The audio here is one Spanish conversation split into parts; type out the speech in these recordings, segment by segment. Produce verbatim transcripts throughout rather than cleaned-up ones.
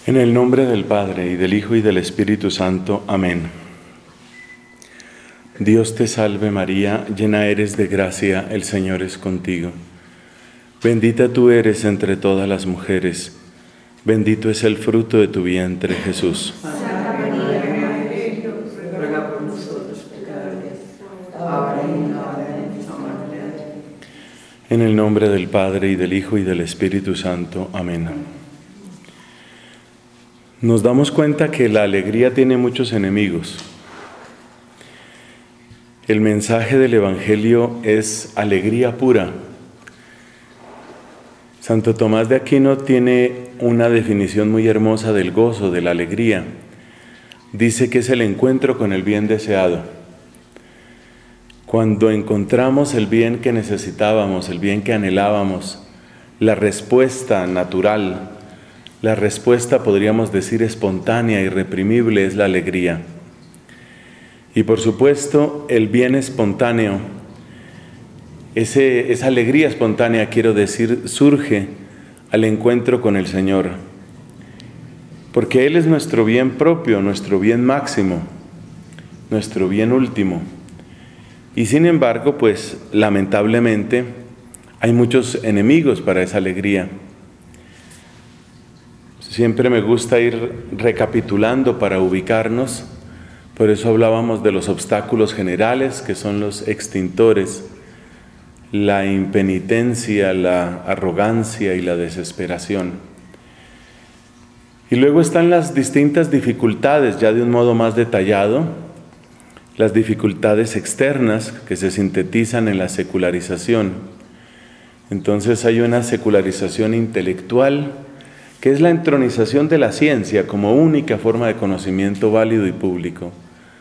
En el nombre del Padre, y del Hijo, y del Espíritu Santo. Amén. Dios te salve María, llena eres de gracia, el Señor es contigo. Bendita tú eres entre todas las mujeres, bendito es el fruto de tu vientre, Jesús. Santa María, Madre de Dios, ruega por nosotros pecadores, ahora y en la hora de nuestra muerte. En el nombre del Padre, y del Hijo, y del Espíritu Santo. Amén. Nos damos cuenta que la alegría tiene muchos enemigos. El mensaje del Evangelio es alegría pura. Santo Tomás de Aquino tiene una definición muy hermosa del gozo, de la alegría. Dice que es el encuentro con el bien deseado. Cuando encontramos el bien que necesitábamos, el bien que anhelábamos, la respuesta natural, la respuesta, podríamos decir, espontánea, irreprimible, es la alegría. Y por supuesto, el bien espontáneo, ese, esa alegría espontánea, quiero decir, surge al encuentro con el Señor. Porque Él es nuestro bien propio, nuestro bien máximo, nuestro bien último. Y sin embargo, pues, lamentablemente, hay muchos enemigos para esa alegría. Siempre me gusta ir recapitulando para ubicarnos, por eso hablábamos de los obstáculos generales, que son los extintores, la impenitencia, la arrogancia y la desesperación. Y luego están las distintas dificultades, ya de un modo más detallado, las dificultades externas que se sintetizan en la secularización. Entonces hay una secularización intelectual, que es la entronización de la ciencia como única forma de conocimiento válido y público.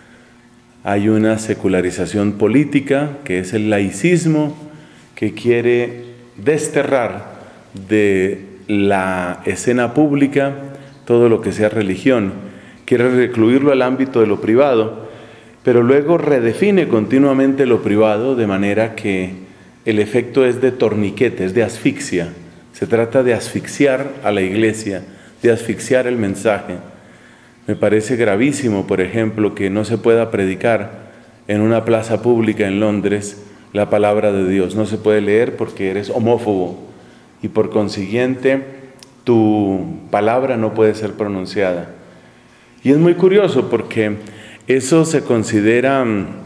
Hay una secularización política, que es el laicismo, que quiere desterrar de la escena pública todo lo que sea religión, quiere recluirlo al ámbito de lo privado, pero luego redefine continuamente lo privado de manera que el efecto es de torniquete, es de asfixia. Se trata de asfixiar a la Iglesia, de asfixiar el mensaje. Me parece gravísimo, por ejemplo, que no se pueda predicar en una plaza pública en Londres la palabra de Dios. No se puede leer porque eres homófobo y por consiguiente tu palabra no puede ser pronunciada. Y es muy curioso porque eso se considera,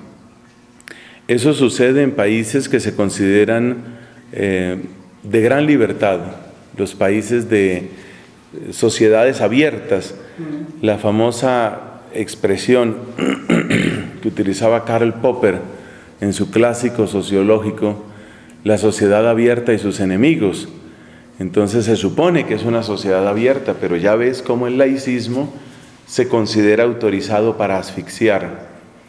eso sucede en países que se consideran eh, de gran libertad, los países de sociedades abiertas. La famosa expresión que utilizaba Karl Popper en su clásico sociológico, la sociedad abierta y sus enemigos. Entonces se supone que es una sociedad abierta, pero ya ves cómo el laicismo se considera autorizado para asfixiar.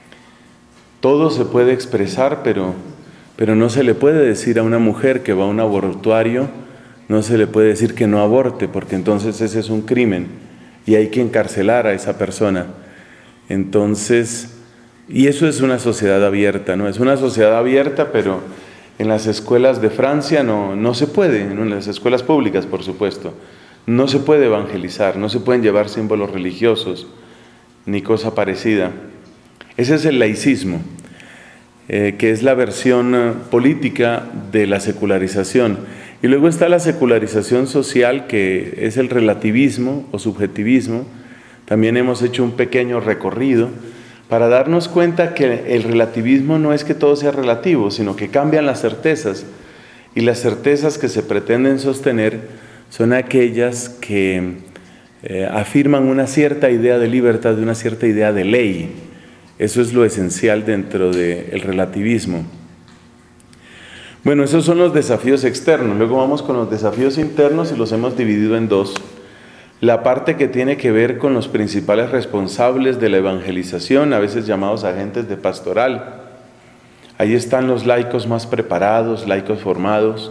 Todo se puede expresar, pero Pero no se le puede decir a una mujer que va a un abortuario, no se le puede decir que no aborte, porque entonces ese es un crimen y hay que encarcelar a esa persona. Entonces, y eso es una sociedad abierta, ¿no? Es una sociedad abierta, pero en las escuelas de Francia no, no se puede, ¿no? En las escuelas públicas, por supuesto, no se puede evangelizar, no se pueden llevar símbolos religiosos, ni cosa parecida. Ese es el laicismo. Eh, que es la versión uh, política de la secularización. Y luego está la secularización social, que es el relativismo o subjetivismo. También hemos hecho un pequeño recorrido para darnos cuenta que el relativismo no es que todo sea relativo, sino que cambian las certezas. Y las certezas que se pretenden sostener son aquellas que eh, afirman una cierta idea de libertad, una cierta idea de ley. Eso es lo esencial dentro del relativismo. Bueno, esos son los desafíos externos. Luego vamos con los desafíos internos y los hemos dividido en dos. La parte que tiene que ver con los principales responsables de la evangelización, a veces llamados agentes de pastoral. Ahí están los laicos más preparados, laicos formados.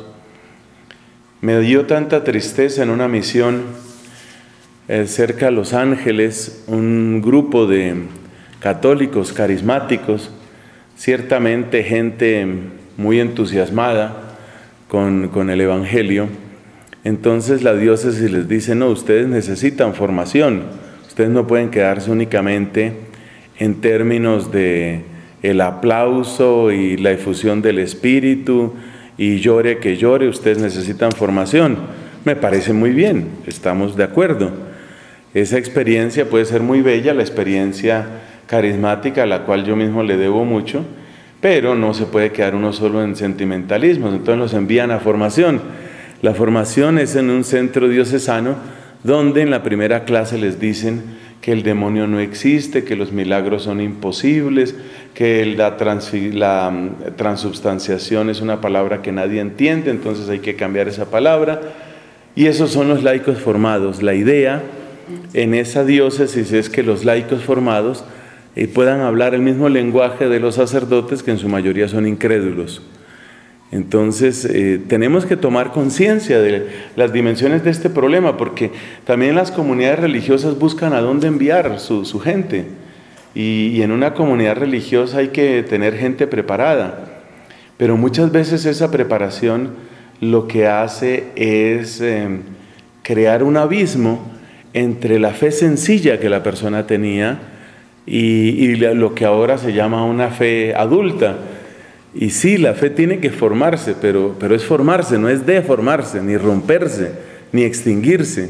Me dio tanta tristeza en una misión eh, cerca de Los Ángeles, un grupo de católicos carismáticos, ciertamente gente muy entusiasmada con, con el Evangelio, Entonces la diócesis les dice, no, ustedes necesitan formación, ustedes no pueden quedarse únicamente en términos de el aplauso y la efusión del espíritu y llore que llore, ustedes necesitan formación. Me parece muy bien, estamos de acuerdo. Esa experiencia puede ser muy bella, la experiencia carismática a la cual yo mismo le debo mucho, pero no se puede quedar uno solo en sentimentalismos, entonces los envían a formación. La formación es en un centro diocesano donde en la primera clase les dicen que el demonio no existe, que los milagros son imposibles, que la, la transubstanciación es una palabra que nadie entiende, entonces hay que cambiar esa palabra. Y esos son los laicos formados. La idea en esa diócesis es que los laicos formados eh, puedan hablar el mismo lenguaje de los sacerdotes, que en su mayoría son incrédulos. Entonces, eh, tenemos que tomar conciencia de las dimensiones de este problema, porque también las comunidades religiosas buscan a dónde enviar su, su gente. Y, y en una comunidad religiosa hay que tener gente preparada. Pero muchas veces esa preparación lo que hace es eh, crear un abismo entre la fe sencilla que la persona tenía y, y lo que ahora se llama una fe adulta. Y sí, la fe tiene que formarse, pero, pero es formarse, no es deformarse, ni romperse, ni extinguirse.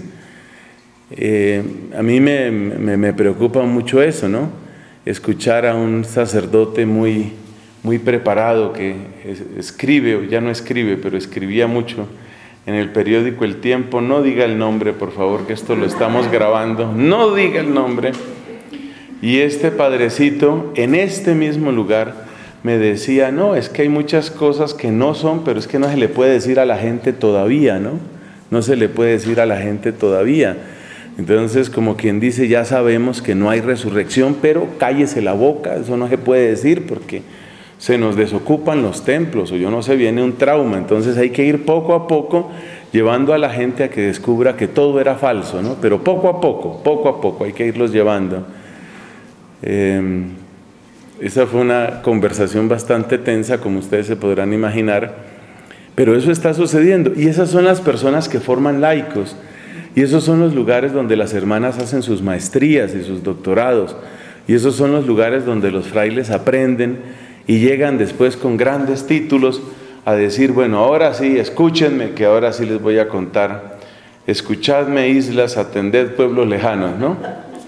Eh, a mí me, me, me preocupa mucho eso, ¿no? Escuchar a un sacerdote muy, muy preparado que es, escribe, ya no escribe, pero escribía mucho en el periódico El Tiempo. No diga el nombre, por favor, que esto lo estamos grabando. No diga el nombre. Y este padrecito, en este mismo lugar, me decía, no, es que hay muchas cosas que no son, pero es que no se le puede decir a la gente todavía, ¿no? No se le puede decir a la gente todavía. Entonces, como quien dice, ya sabemos que no hay resurrección, pero cállese la boca, eso no se puede decir porque se nos desocupan los templos, o yo no sé, viene un trauma. Entonces hay que ir poco a poco llevando a la gente a que descubra que todo era falso, ¿no? Pero poco a poco, poco a poco, hay que irlos llevando. Eh, Esa fue una conversación bastante tensa, como ustedes se podrán imaginar, pero eso está sucediendo. Y esas son las personas que forman laicos, y esos son los lugares donde las hermanas hacen sus maestrías y sus doctorados, y esos son los lugares donde los frailes aprenden y llegan después con grandes títulos a decir, bueno, ahora sí, escúchenme, que ahora sí les voy a contar. Escuchadme, islas, atended, pueblos lejanos, ¿no?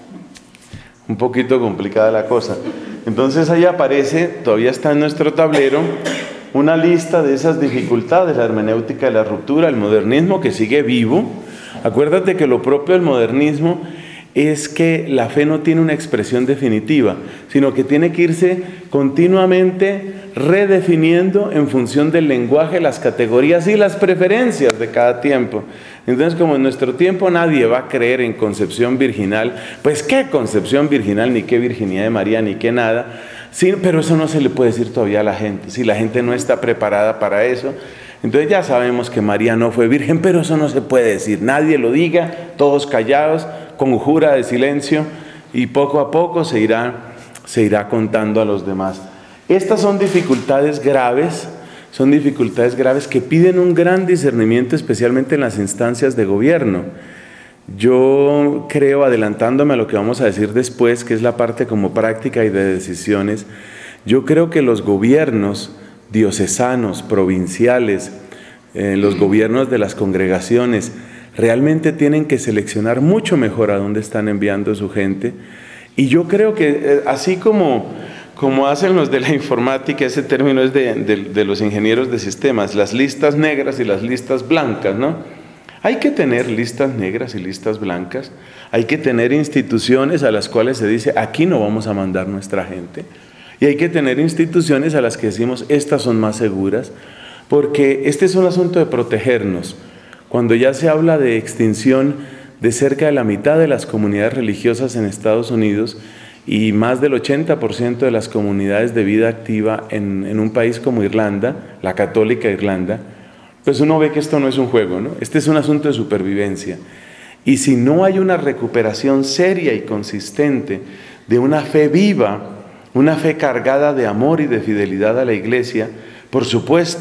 Un poquito complicada la cosa. Entonces ahí aparece, todavía está en nuestro tablero, una lista de esas dificultades, la hermenéutica de la ruptura, el modernismo que sigue vivo. Acuérdate que lo propio del modernismo es que la fe no tiene una expresión definitiva, sino que tiene que irse continuamente redefiniendo en función del lenguaje, las categorías y las preferencias de cada tiempo. Entonces, como en nuestro tiempo nadie va a creer en concepción virginal, pues qué concepción virginal, ni qué virginidad de María, ni qué nada, sí, pero eso no se le puede decir todavía a la gente, si la gente no está preparada para eso. Entonces ya sabemos que María no fue virgen, pero eso no se puede decir, nadie lo diga, todos callados, conjura de silencio, y poco a poco se irá, se irá contando a los demás. Estas son dificultades graves, son dificultades graves que piden un gran discernimiento, especialmente en las instancias de gobierno. Yo creo, adelantándome a lo que vamos a decir después, que es la parte como práctica y de decisiones, yo creo que los gobiernos diocesanos, provinciales, eh, los gobiernos de las congregaciones, realmente tienen que seleccionar mucho mejor a dónde están enviando su gente. Y yo creo que eh, así como... Como hacen los de la informática, ese término es de, de, de los ingenieros de sistemas, las listas negras y las listas blancas, ¿no? Hay que tener listas negras y listas blancas, hay que tener instituciones a las cuales se dice, aquí no vamos a mandar nuestra gente, y hay que tener instituciones a las que decimos, estas son más seguras, porque este es un asunto de protegernos. Cuando ya se habla de extinción de cerca de la mitad de las comunidades religiosas en Estados Unidos, y más del ochenta por ciento de las comunidades de vida activa en, en un país como Irlanda, la católica Irlanda, pues uno ve que esto no es un juego, ¿no? Este es un asunto de supervivencia. Y si no hay una recuperación seria y consistente de una fe viva, una fe cargada de amor y de fidelidad a la Iglesia, por supuesto,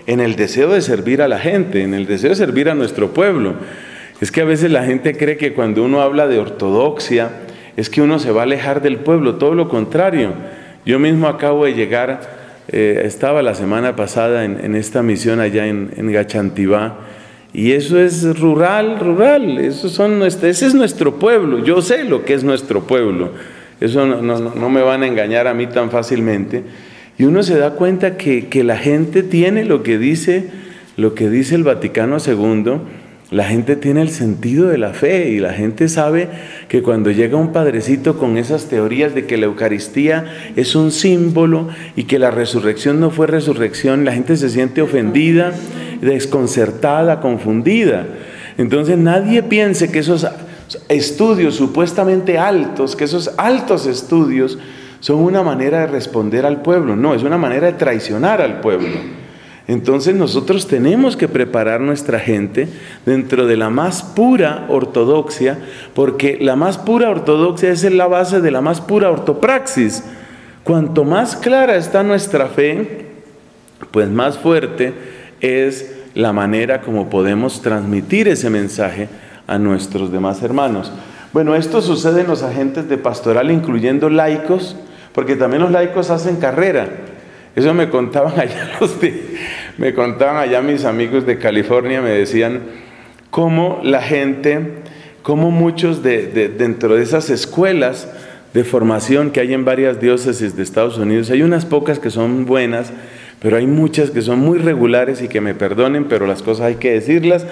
en el deseo de servir a la gente, en el deseo de servir a nuestro pueblo. Es que a veces la gente cree que cuando uno habla de ortodoxia, es que uno se va a alejar del pueblo, todo lo contrario. Yo mismo acabo de llegar, eh, estaba la semana pasada en, en esta misión allá en, en Gachantibá, y eso es rural, rural, eso son, ese es nuestro pueblo, yo sé lo que es nuestro pueblo, eso no, no, no me van a engañar a mí tan fácilmente. Y uno se da cuenta que, que la gente tiene lo que dice, lo que dice el Vaticano segundo, la gente tiene el sentido de la fe y la gente sabe que cuando llega un padrecito con esas teorías de que la Eucaristía es un símbolo y que la resurrección no fue resurrección, la gente se siente ofendida, desconcertada, confundida. Entonces nadie piense que esos estudios supuestamente altos, que esos altos estudios son una manera de responder al pueblo. No, es una manera de traicionar al pueblo. Entonces nosotros tenemos que preparar nuestra gente dentro de la más pura ortodoxia, porque la más pura ortodoxia es la base de la más pura ortopraxis. Cuanto más clara está nuestra fe, pues más fuerte es la manera como podemos transmitir ese mensaje a nuestros demás hermanos. Bueno, esto sucede en los agentes de pastoral, incluyendo laicos, porque también los laicos hacen carrera. Eso me contaban allá los de, me contaban allá mis amigos de California, me decían cómo la gente, cómo muchos de, de, dentro de esas escuelas de formación que hay en varias diócesis de Estados Unidos, hay unas pocas que son buenas, pero hay muchas que son muy regulares y que me perdonen, pero las cosas hay que decirlas.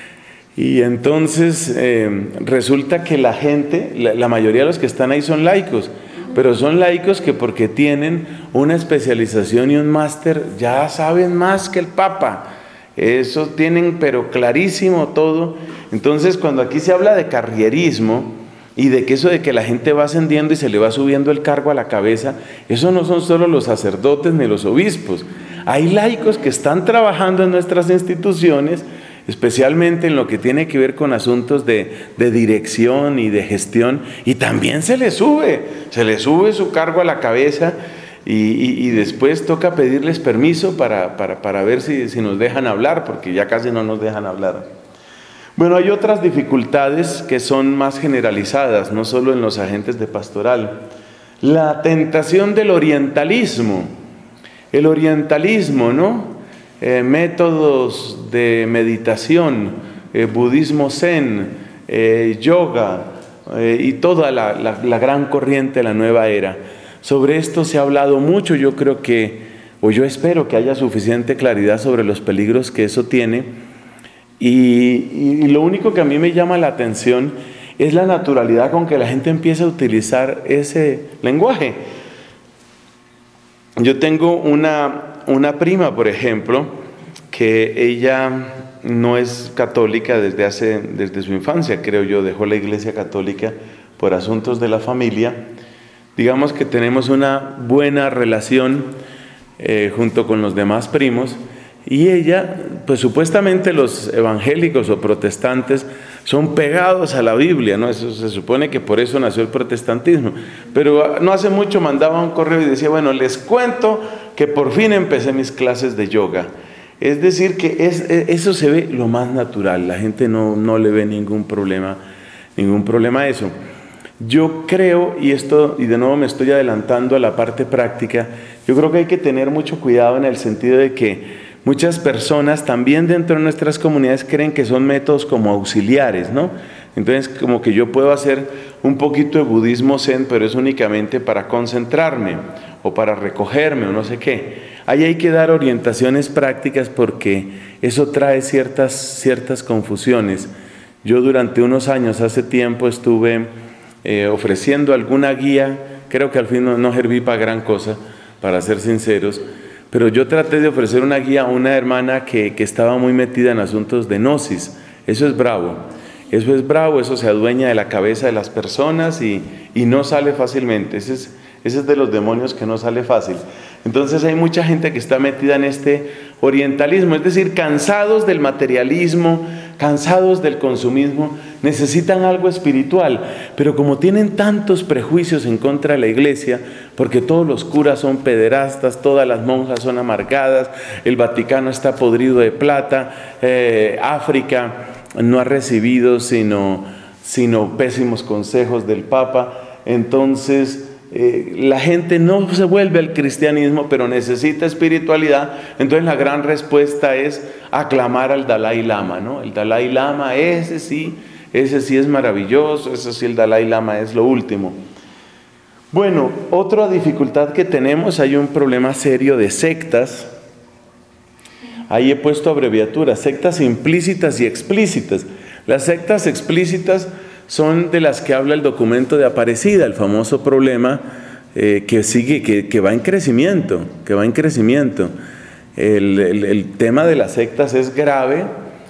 Y entonces eh, resulta que la gente, la, la mayoría de los que están ahí son laicos, pero son laicos que porque tienen una especialización y un máster ya saben más que el Papa. Eso tienen pero clarísimo todo. Entonces cuando aquí se habla de carrierismo y de que eso de que la gente va ascendiendo y se le va subiendo el cargo a la cabeza, eso no son solo los sacerdotes ni los obispos. Hay laicos que están trabajando en nuestras instituciones, especialmente en lo que tiene que ver con asuntos de, de dirección y de gestión, y también se le sube, se le sube su cargo a la cabeza y, y, y después toca pedirles permiso para, para, para ver si, si nos dejan hablar, porque ya casi no nos dejan hablar. Bueno, hay otras dificultades que son más generalizadas, no solo en los agentes de pastoral. La tentación del orientalismo, el orientalismo, ¿no? Eh, métodos de meditación, eh, budismo zen, eh, yoga eh, y toda la, la, la gran corriente de la nueva era. Sobre esto se ha hablado mucho. Yo creo que, o yo espero que haya suficiente claridad sobre los peligros que eso tiene. Y, y lo único que a mí me llama la atención es la naturalidad con que la gente empieza a utilizar ese lenguaje. Yo tengo una... Una prima, por ejemplo, que ella no es católica desde, hace, desde su infancia, creo yo, dejó la iglesia católica por asuntos de la familia. Digamos que tenemos una buena relación eh, junto con los demás primos, y ella, pues supuestamente los evangélicos o protestantes son pegados a la Biblia, ¿no? Eso se supone que por eso nació el protestantismo, pero no hace mucho mandaba un correo y decía, bueno, les cuento que por fin empecé mis clases de yoga. Es decir, que es, eso se ve lo más natural, la gente no, no le ve ningún problema, ningún problema a eso. Yo creo, y esto, y de nuevo me estoy adelantando a la parte práctica, yo creo que hay que tener mucho cuidado en el sentido de que muchas personas también dentro de nuestras comunidades creen que son métodos como auxiliares, ¿no? Entonces, como que yo puedo hacer un poquito de budismo zen, pero es únicamente para concentrarme o para recogerme o no sé qué. Ahí hay que dar orientaciones prácticas porque eso trae ciertas, ciertas confusiones. Yo durante unos años, hace tiempo, estuve eh, ofreciendo alguna guía, creo que al fin no, no serví para gran cosa, para ser sinceros, pero yo traté de ofrecer una guía a una hermana que, que estaba muy metida en asuntos de gnosis. Eso es bravo, eso es bravo, eso se adueña de la cabeza de las personas y, y no sale fácilmente. Ese es, ese es de los demonios que no sale fácil. Entonces hay mucha gente que está metida en este orientalismo, es decir, cansados del materialismo, cansados del consumismo, necesitan algo espiritual, pero como tienen tantos prejuicios en contra de la iglesia, porque todos los curas son pederastas, todas las monjas son amargadas, el Vaticano está podrido de plata, eh, África no ha recibido sino, sino pésimos consejos del Papa, entonces eh, la gente no se vuelve al cristianismo, pero necesita espiritualidad. Entonces la gran respuesta es aclamar al Dalai Lama, ¿no? El Dalai Lama, ese sí, ese sí es maravilloso, ese sí, el Dalai Lama es lo último. Bueno, otra dificultad que tenemos, hay un problema serio de sectas. Ahí he puesto abreviaturas, sectas implícitas y explícitas. Las sectas explícitas son de las que habla el documento de Aparecida, el famoso problema eh, que sigue, que, que va en crecimiento, que va en crecimiento. El, el, el tema de las sectas es grave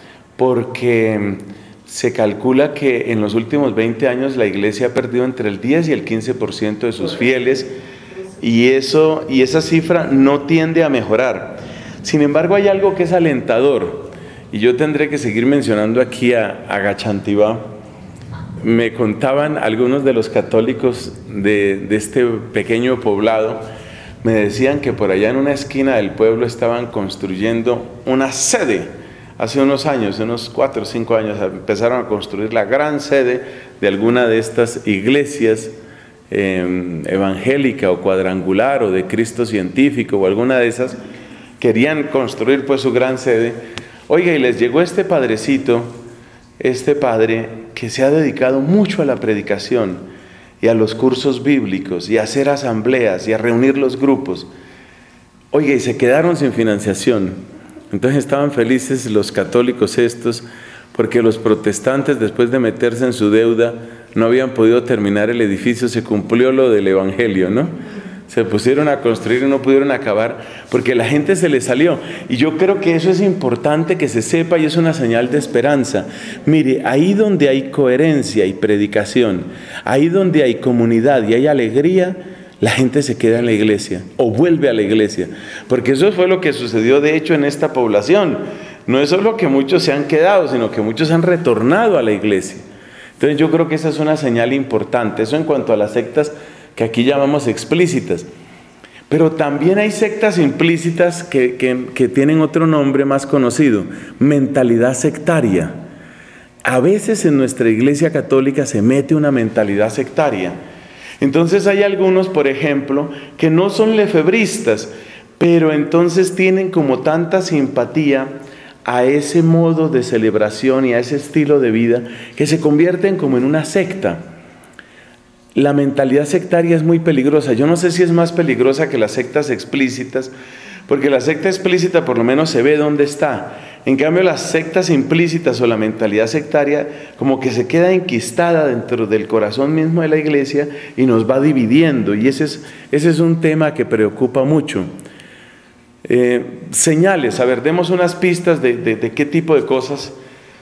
porque se calcula que en los últimos veinte años la iglesia ha perdido entre el diez y el quince por ciento de sus fieles, y, eso, y esa cifra no tiende a mejorar. Sin embargo, hay algo que es alentador, y yo tendré que seguir mencionando aquí a, a Gachantibá. Me contaban algunos de los católicos de, de este pequeño poblado, me decían que por allá en una esquina del pueblo estaban construyendo una sede. Hace unos años, unos cuatro o cinco años, empezaron a construir la gran sede de alguna de estas iglesias eh, evangélica o cuadrangular o de Cristo científico o alguna de esas. Querían construir pues su gran sede. Oiga, y les llegó este padrecito, este padre que se ha dedicado mucho a la predicación y a los cursos bíblicos y a hacer asambleas y a reunir los grupos. Oiga, y se quedaron sin financiación. Entonces estaban felices los católicos estos, porque los protestantes, después de meterse en su deuda, no habían podido terminar el edificio. Se cumplió lo del evangelio, ¿no? Se pusieron a construir y no pudieron acabar, porque la gente se les salió. Y yo creo que eso es importante que se sepa, y es una señal de esperanza. Mire, ahí donde hay coherencia y predicación, ahí donde hay comunidad y hay alegría, la gente se queda en la iglesia o vuelve a la iglesia, porque eso fue lo que sucedió de hecho en esta población. No es solo que muchos se han quedado, sino que muchos han retornado a la iglesia. Entonces yo creo que esa es una señal importante. Eso en cuanto a las sectas que aquí llamamos explícitas. Pero también hay sectas implícitas que, que, que tienen otro nombre más conocido: mentalidad sectaria. A veces en nuestra iglesia católica se mete una mentalidad sectaria. Entonces hay algunos, por ejemplo, que no son lefebristas, pero entonces tienen como tanta simpatía a ese modo de celebración y a ese estilo de vida que se convierten como en una secta. La mentalidad sectaria es muy peligrosa. Yo no sé si es más peligrosa que las sectas explícitas, porque la secta explícita por lo menos se ve dónde está. En cambio, las sectas implícitas o la mentalidad sectaria como que se queda enquistada dentro del corazón mismo de la iglesia y nos va dividiendo, y ese es, ese es un tema que preocupa mucho. Eh, señales, a ver, demos unas pistas de, de, de qué tipo de cosas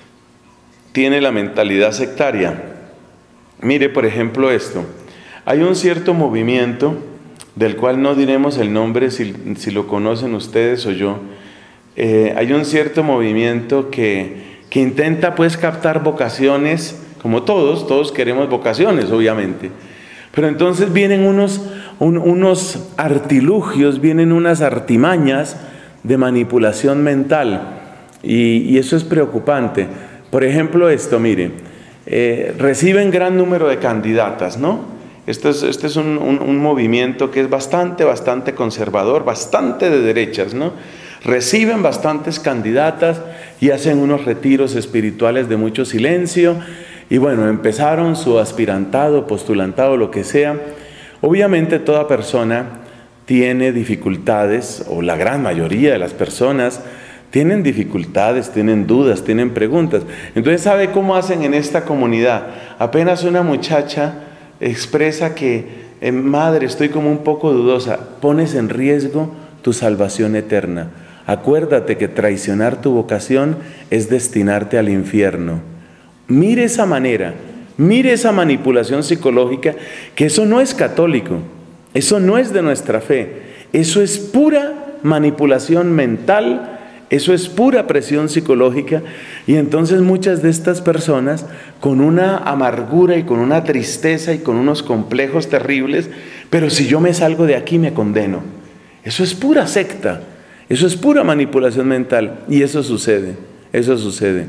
tiene la mentalidad sectaria. Mire, por ejemplo, esto. Hay un cierto movimiento del cual no diremos el nombre, si, si lo conocen ustedes o yo. Eh, hay un cierto movimiento que, que intenta pues captar vocaciones, como todos, todos queremos vocaciones obviamente, pero entonces vienen unos, un, unos artilugios, vienen unas artimañas de manipulación mental, y, y eso es preocupante. Por ejemplo esto, mire, eh, reciben gran número de candidatas, ¿no? Este es, este es un, un, un movimiento que es bastante, bastante conservador, bastante de derechas, ¿no? Reciben bastantes candidatas y hacen unos retiros espirituales de mucho silencio, y bueno, empezaron su aspirantado, postulantado, lo que sea. Obviamente toda persona tiene dificultades, o la gran mayoría de las personas tienen dificultades, tienen dudas, tienen preguntas. Entonces, ¿sabe cómo hacen en esta comunidad? Apenas una muchacha expresa que, eh, madre, estoy como un poco dudosa, pones en riesgo tu salvación eterna. Acuérdate que traicionar tu vocación es destinarte al infierno. Mire esa manera, mire esa manipulación psicológica, que eso no es católico, eso no es de nuestra fe, eso es pura manipulación mental Eso es pura presión psicológica, y entonces muchas de estas personas con una amargura y con una tristeza y con unos complejos terribles, pero si yo me salgo de aquí me condeno. Eso es pura secta, eso es pura manipulación mental, y eso sucede, eso sucede.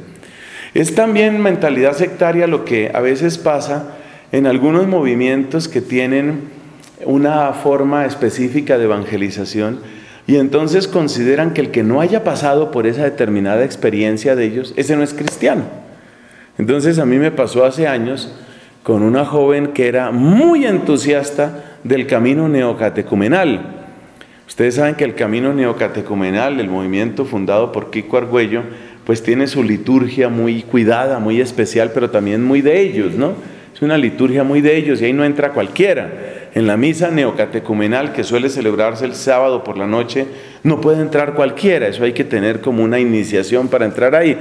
Es también mentalidad sectaria lo que a veces pasa en algunos movimientos que tienen una forma específica de evangelización, y entonces consideran que el que no haya pasado por esa determinada experiencia de ellos, ese no es cristiano. Entonces a mí me pasó hace años con una joven que era muy entusiasta del camino neocatecumenal. Ustedes saben que el camino neocatecumenal, el movimiento fundado por Kiko Argüello, pues tiene su liturgia muy cuidada, muy especial, pero también muy de ellos, ¿no? Es una liturgia muy de ellos y ahí no entra cualquiera. En la misa neocatecumenal, que suele celebrarse el sábado por la noche, no puede entrar cualquiera, eso hay que tener como una iniciación para entrar ahí.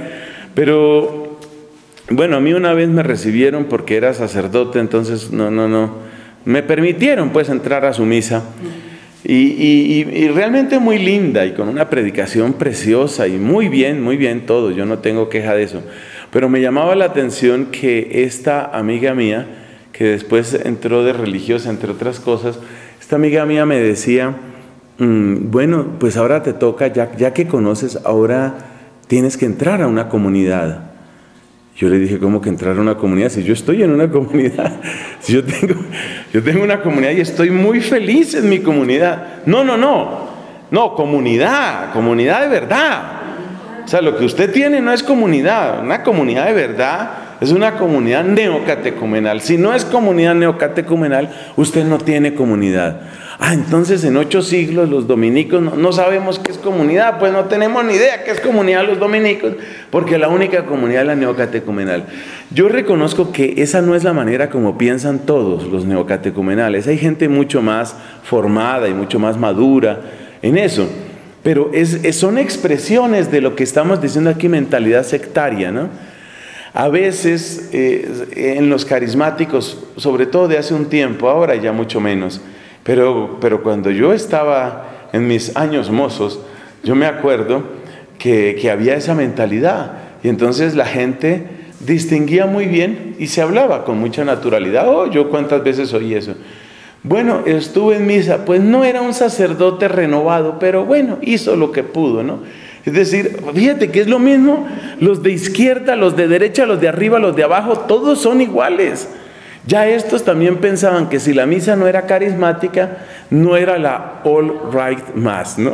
Pero, bueno, a mí una vez me recibieron porque era sacerdote, entonces no, no, no, me permitieron pues entrar a su misa. Y, y, y realmente muy linda y con una predicación preciosa y muy bien, muy bien todo, yo no tengo queja de eso. Pero me llamaba la atención que esta amiga mía, que después entró de religiosa, entre otras cosas, esta amiga mía me decía, mmm, bueno, pues ahora te toca, ya, ya que conoces, ahora tienes que entrar a una comunidad. Yo le dije, ¿cómo que entrar a una comunidad? Si yo estoy en una comunidad, si yo tengo, yo tengo una comunidad y estoy muy feliz en mi comunidad. No, no, no, no, comunidad, comunidad de verdad. O sea, lo que usted tiene no es comunidad, una comunidad de verdad es una comunidad neocatecumenal. Si no es comunidad neocatecumenal, usted no tiene comunidad. Ah, entonces en ocho siglos los dominicos no, no sabemos qué es comunidad, pues no tenemos ni idea qué es comunidad los dominicos, porque la única comunidad es la neocatecumenal. Yo reconozco que esa no es la manera como piensan todos los neocatecumenales. Hay gente mucho más formada y mucho más madura en eso, pero es, es, son expresiones de lo que estamos diciendo aquí, mentalidad sectaria, ¿no? A veces eh, en los carismáticos, sobre todo de hace un tiempo, ahora ya mucho menos, pero, pero cuando yo estaba en mis años mozos, yo me acuerdo que, que había esa mentalidad, y entonces la gente distinguía muy bien y se hablaba con mucha naturalidad. Oh, yo cuántas veces oí eso. Bueno, estuve en misa, pues no era un sacerdote renovado, pero bueno, hizo lo que pudo, ¿no? Es decir, fíjate que es lo mismo, los de izquierda, los de derecha, los de arriba, los de abajo, todos son iguales. Ya estos también pensaban que si la misa no era carismática, no era la All Right Mass, ¿no?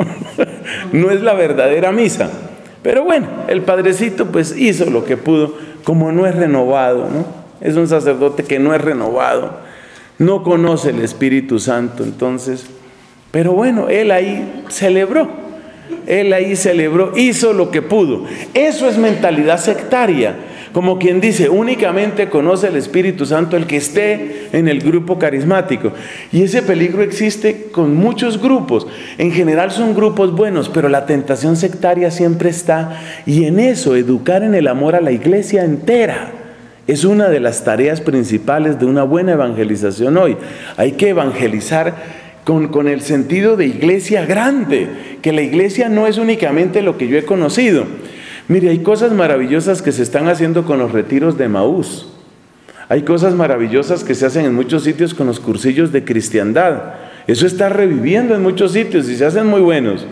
No es la verdadera misa. Pero bueno, el padrecito pues hizo lo que pudo, como no es renovado, ¿no? Es un sacerdote que no es renovado, no conoce el Espíritu Santo, entonces, pero bueno, él ahí celebró. Él ahí celebró, hizo lo que pudo. Eso es mentalidad sectaria. Como quien dice, únicamente conoce el Espíritu Santo el que esté en el grupo carismático. Y ese peligro existe con muchos grupos. En general son grupos buenos, pero la tentación sectaria siempre está. Y en eso, educar en el amor a la iglesia entera es una de las tareas principales de una buena evangelización hoy. Hay que evangelizar Con, con el sentido de iglesia grande, que la iglesia no es únicamente lo que yo he conocido. Mire, hay cosas maravillosas que se están haciendo con los retiros de Emaús. Hay cosas maravillosas que se hacen en muchos sitios con los cursillos de cristiandad. Eso está reviviendo en muchos sitios y se hacen muy buenos.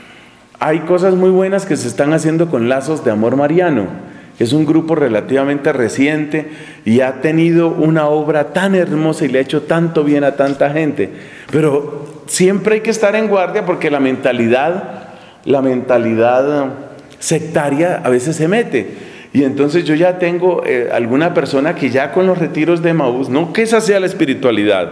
Hay cosas muy buenas que se están haciendo con Lazos de Amor Mariano. Es un grupo relativamente reciente y ha tenido una obra tan hermosa y le ha hecho tanto bien a tanta gente. Pero siempre hay que estar en guardia porque la mentalidad, la mentalidad sectaria a veces se mete. Y entonces yo ya tengo eh, alguna persona que ya con los retiros de Emaús, no que esa sea la espiritualidad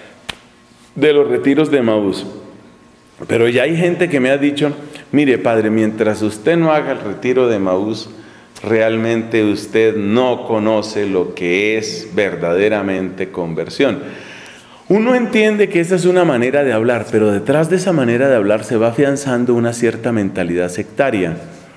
de los retiros de Emaús, pero ya hay gente que me ha dicho, mire padre, mientras usted no haga el retiro de Emaús, realmente usted no conoce lo que es verdaderamente conversión. Uno entiende que esa es una manera de hablar, pero detrás de esa manera de hablar se va afianzando una cierta mentalidad sectaria.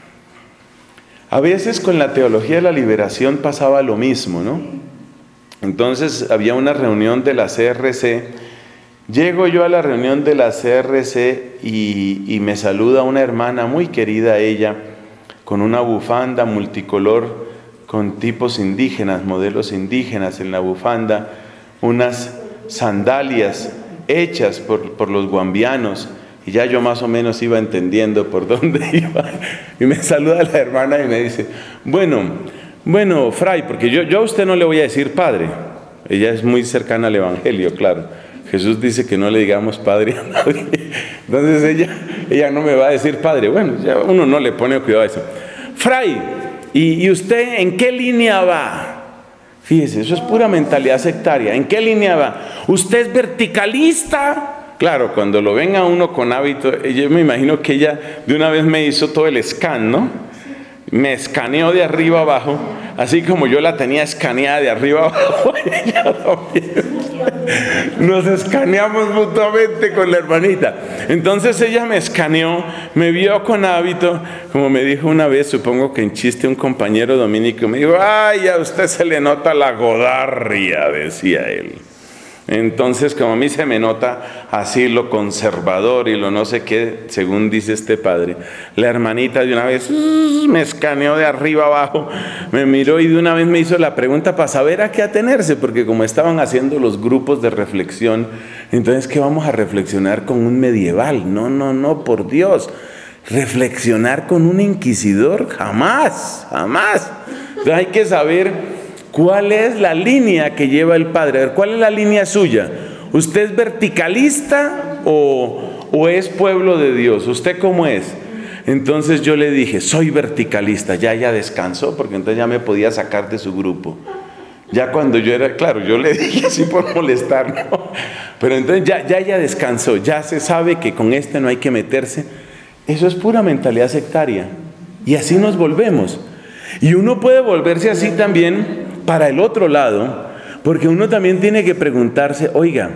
A veces con la teología de la liberación pasaba lo mismo, ¿no? Entonces había una reunión de la C R C Llego yo a la reunión de la C R C y, y me saluda una hermana muy querida ella, con una bufanda multicolor, con tipos indígenas, modelos indígenas en la bufanda, unas sandalias hechas por, por los guambianos, y ya yo más o menos iba entendiendo por dónde iba, y me saluda la hermana y me dice, bueno, bueno, Fray, porque yo, yo a usted no le voy a decir padre, ella es muy cercana al Evangelio, claro. Jesús dice que no le digamos padre a nadie. Entonces ella, ella no me va a decir padre. Bueno, ya uno no le pone cuidado a eso. Fray, ¿y, y usted en qué línea va? Fíjese, eso es pura mentalidad sectaria. ¿En qué línea va? ¿Usted es verticalista? Claro, cuando lo ven a uno con hábito, yo me imagino que ella de una vez me hizo todo el scan, ¿no? Me escaneó de arriba abajo, así como yo la tenía escaneada de arriba abajo, ella también. Nos escaneamos mutuamente con la hermanita. Entonces ella me escaneó, me vio con hábito, como me dijo una vez, supongo que en chiste, un compañero dominico, me dijo, ay, a usted se le nota la godarria, decía él. Entonces, como a mí se me nota así lo conservador y lo no sé qué, según dice este padre, la hermanita de una vez me escaneó de arriba abajo, me miró y de una vez me hizo la pregunta para saber a qué atenerse, porque como estaban haciendo los grupos de reflexión, entonces, ¿qué vamos a reflexionar con un medieval? No, no, no, por Dios, reflexionar con un inquisidor, jamás, jamás. Entonces hay que saber ¿cuál es la línea que lleva el Padre? A ver, ¿cuál es la línea suya? ¿Usted es verticalista o, o es pueblo de Dios? ¿Usted cómo es? Entonces yo le dije, soy verticalista. Ya ella descansó, porque entonces ya me podía sacar de su grupo. Ya cuando yo era, claro, yo le dije así por molestar, ¿no? Pero entonces ya, ya ella descansó, ya se sabe que con este no hay que meterse. Eso es pura mentalidad sectaria. Y así nos volvemos. Y uno puede volverse así también para el otro lado, porque uno también tiene que preguntarse, oiga,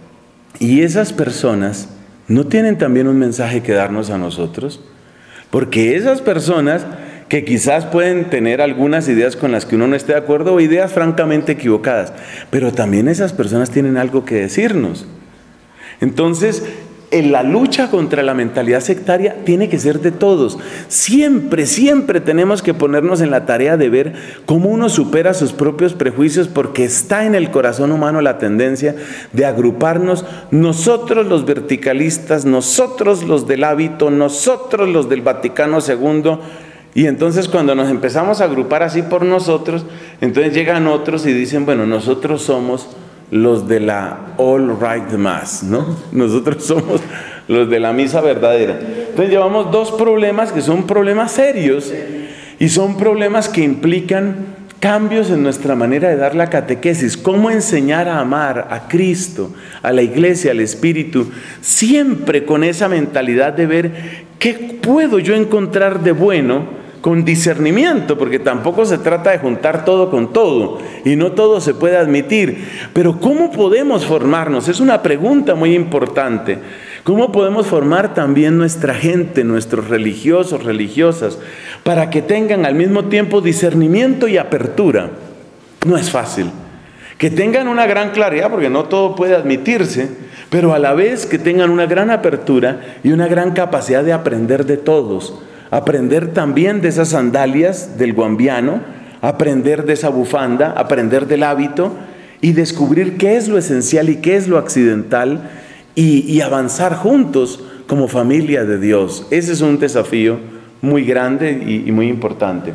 ¿y esas personas no tienen también un mensaje que darnos a nosotros? Porque esas personas que quizás pueden tener algunas ideas con las que uno no esté de acuerdo o ideas francamente equivocadas, pero también esas personas tienen algo que decirnos. Entonces, en la lucha contra la mentalidad sectaria tiene que ser de todos. Siempre, siempre tenemos que ponernos en la tarea de ver cómo uno supera sus propios prejuicios, porque está en el corazón humano la tendencia de agruparnos, nosotros los verticalistas, nosotros los del hábito, nosotros los del Vaticano segundo, y entonces cuando nos empezamos a agrupar así por nosotros, entonces llegan otros y dicen, bueno, nosotros somos los de la All Right Mass, ¿no? Nosotros somos los de la misa verdadera. Entonces llevamos dos problemas que son problemas serios y son problemas que implican cambios en nuestra manera de dar la catequesis. Cómo enseñar a amar a Cristo, a la iglesia, al Espíritu, siempre con esa mentalidad de ver qué puedo yo encontrar de bueno, con discernimiento, porque tampoco se trata de juntar todo con todo, y no todo se puede admitir. Pero ¿cómo podemos formarnos? Es una pregunta muy importante. ¿Cómo podemos formar también nuestra gente, nuestros religiosos, religiosas, para que tengan al mismo tiempo discernimiento y apertura? No es fácil. Que tengan una gran claridad, porque no todo puede admitirse, pero a la vez que tengan una gran apertura y una gran capacidad de aprender de todos. Aprender también de esas sandalias del guambiano, aprender de esa bufanda, aprender del hábito y descubrir qué es lo esencial y qué es lo accidental y, y avanzar juntos como familia de Dios. Ese es un desafío muy grande y, y muy importante.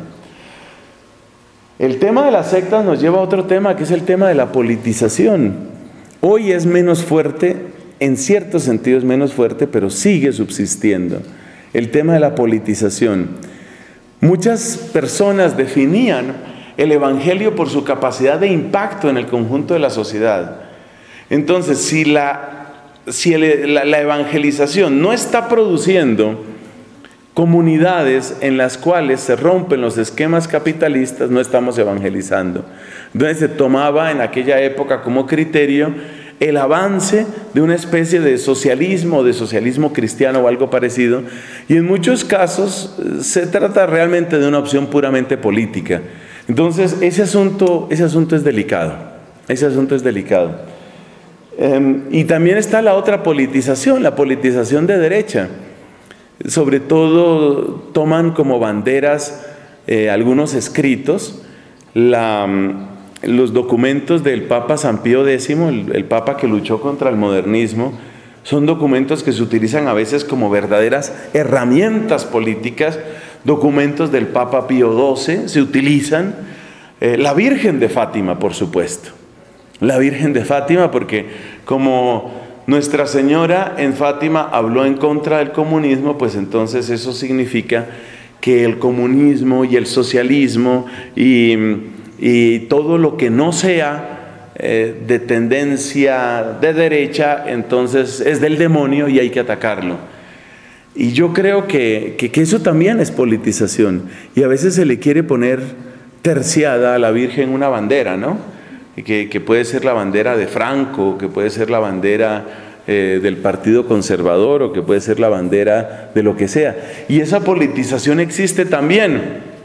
El tema de las sectas nos lleva a otro tema, que es el tema de la politización. Hoy es menos fuerte, en ciertos sentidos menos fuerte, pero sigue subsistiendo. El tema de la politización. Muchas personas definían el Evangelio por su capacidad de impacto en el conjunto de la sociedad. Entonces, si la, si el, la, la evangelización no está produciendo comunidades en las cuales se rompen los esquemas capitalistas, no estamos evangelizando. Entonces se tomaba en aquella época como criterio el avance de una especie de socialismo, de socialismo cristiano o algo parecido, y en muchos casos se trata realmente de una opción puramente política. Entonces ese asunto, ese asunto es delicado, ese asunto es delicado. Eh, y también está la otra politización, la politización de derecha. Sobre todo toman como banderas eh, algunos escritos, la, los documentos del Papa San Pío décimo, el, el Papa que luchó contra el modernismo. Son documentos que se utilizan a veces como verdaderas herramientas políticas. Documentos del Papa Pío doce se utilizan. Eh, la Virgen de Fátima, por supuesto. La Virgen de Fátima, porque como Nuestra Señora en Fátima habló en contra del comunismo, pues entonces eso significa que el comunismo y el socialismo y, y todo lo que no sea eh, de tendencia de derecha, entonces es del demonio y hay que atacarlo. Y yo creo que, que, que eso también es politización. Y a veces se le quiere poner terciada a la Virgen una bandera, ¿no? Que, que puede ser la bandera de Franco, que puede ser la bandera eh, del Partido Conservador, o que puede ser la bandera de lo que sea. Y esa politización existe también.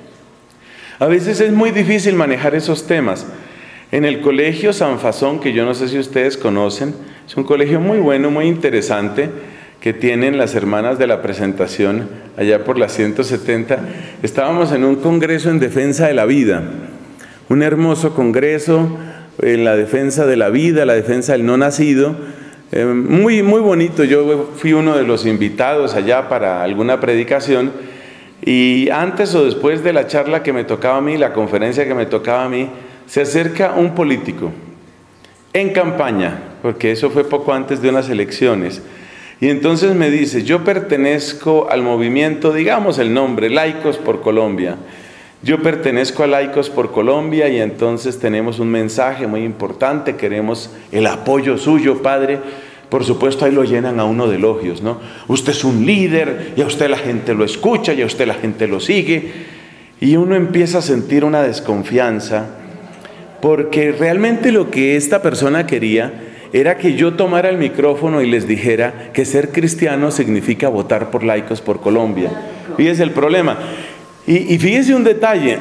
A veces es muy difícil manejar esos temas. En el colegio San Fasón, que yo no sé si ustedes conocen, es un colegio muy bueno, muy interesante, que tienen las hermanas de la Presentación, allá por las ciento setenta. Estábamos en un congreso en defensa de la vida, un hermoso congreso en la defensa de la vida, la defensa del no nacido, eh, muy, muy bonito. Yo fui uno de los invitados allá para alguna predicación, y antes o después de la charla que me tocaba a mí, la conferencia que me tocaba a mí, se acerca un político en campaña, porque eso fue poco antes de unas elecciones, y entonces me dice: yo pertenezco al movimiento, digamos el nombre, Laicos por Colombia. Yo pertenezco a Laicos por Colombia y entonces tenemos un mensaje muy importante, queremos el apoyo suyo, padre. Por supuesto, ahí lo llenan a uno de elogios, ¿no? Usted es un líder, y a usted la gente lo escucha, y a usted la gente lo sigue. Y uno empieza a sentir una desconfianza, porque realmente lo que esta persona quería era que yo tomara el micrófono y les dijera que ser cristiano significa votar por Laicos por Colombia. Fíjese el problema. Y, y fíjese un detalle,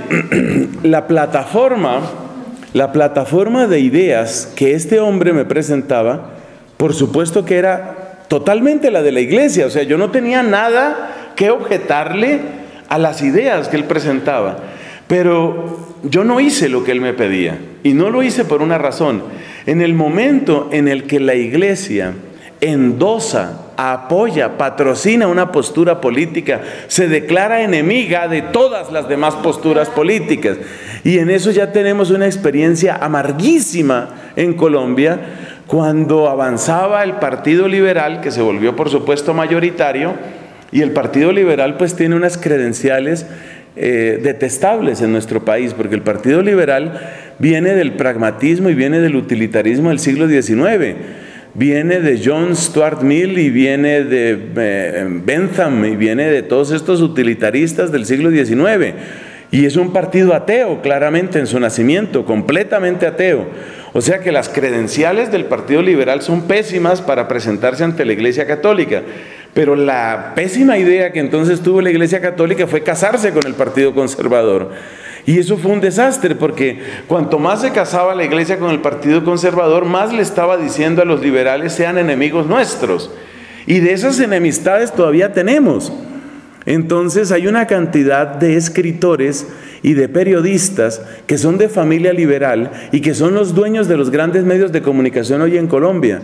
la plataforma, la plataforma de ideas que este hombre me presentaba, por supuesto que era totalmente la de la iglesia. O sea, yo no tenía nada que objetarle a las ideas que él presentaba, pero yo no hice lo que él me pedía, y no lo hice por una razón. En el momento en el que la iglesia endosa, apoya, patrocina una postura política, se declara enemiga de todas las demás posturas políticas. Y en eso ya tenemos una experiencia amarguísima en Colombia, cuando avanzaba el Partido Liberal, que se volvió por supuesto mayoritario, y el Partido Liberal pues tiene unas credenciales eh, detestables en nuestro país, porque el Partido Liberal viene del pragmatismo y viene del utilitarismo del siglo diecinueve. Viene de John Stuart Mill y viene de eh, Bentham y viene de todos estos utilitaristas del siglo diecinueve. Y es un partido ateo, claramente en su nacimiento, completamente ateo. O sea que las credenciales del Partido Liberal son pésimas para presentarse ante la Iglesia Católica. Pero la pésima idea que entonces tuvo la Iglesia Católica fue casarse con el Partido Conservador. Y eso fue un desastre, porque cuanto más se casaba la iglesia con el Partido Conservador, más le estaba diciendo a los liberales: sean enemigos nuestros. Y de esas enemistades todavía tenemos. Entonces hay una cantidad de escritores y de periodistas que son de familia liberal y que son los dueños de los grandes medios de comunicación hoy en Colombia.